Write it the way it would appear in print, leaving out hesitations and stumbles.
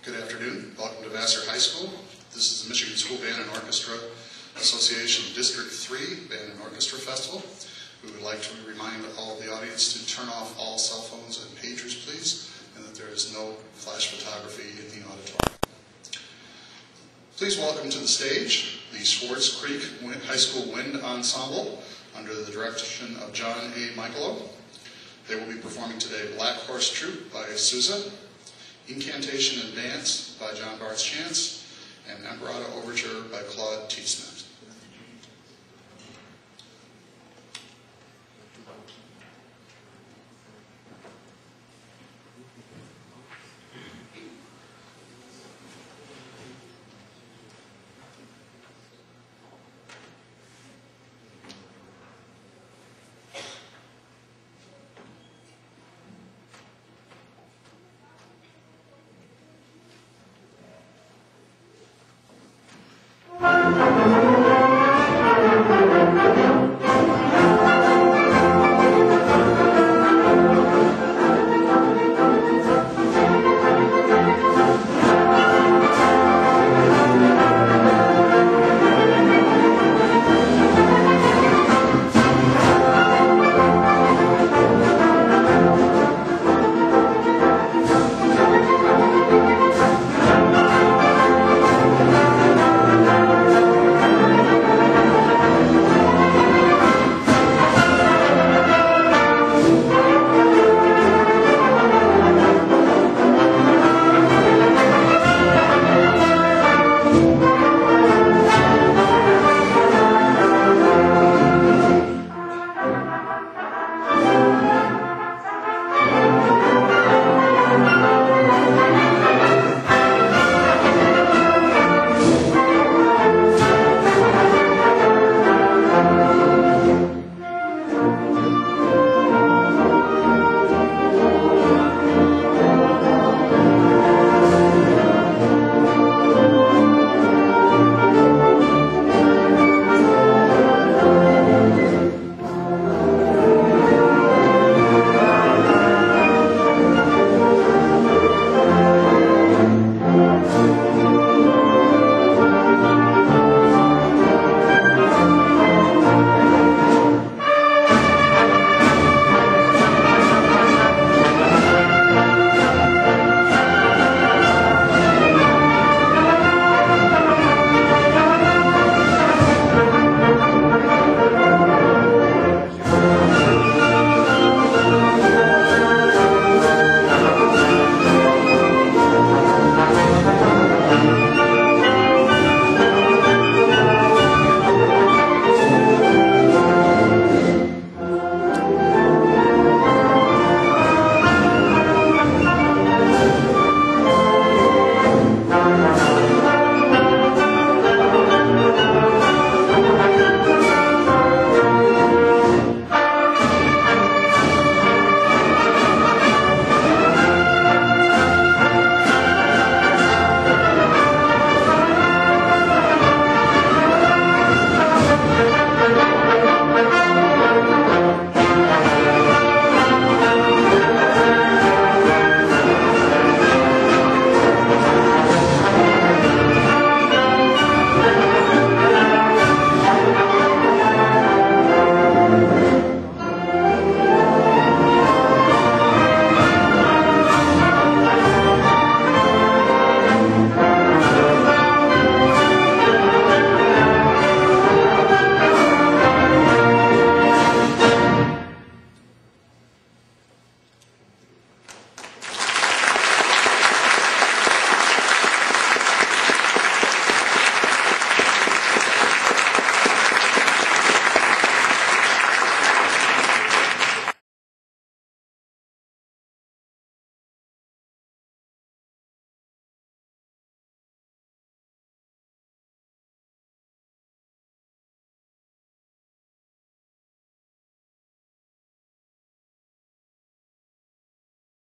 Good afternoon. Welcome to Vassar High School. This is the Michigan School Band and Orchestra Association District 3 Band and Orchestra Festival. We would like to remind all of the audience to turn off all cell phones and pagers, please, and that there is no flash photography in the auditorium. Please welcome to the stage the Swartz Creek High School Wind Ensemble under the direction of John A. Michaelo. They will be performing today Black Horse Troupe by Sousa, Incantation and Dance by John Bartz Chance, and Emperata Overture by Claude T. Smith.